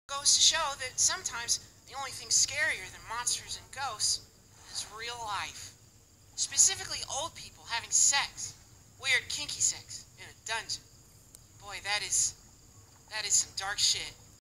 Goes to show that sometimes the only thing scarier than monsters and ghosts is real life. Specifically old people having sex. Weird kinky sex in a dungeon. Boy, that is some dark shit.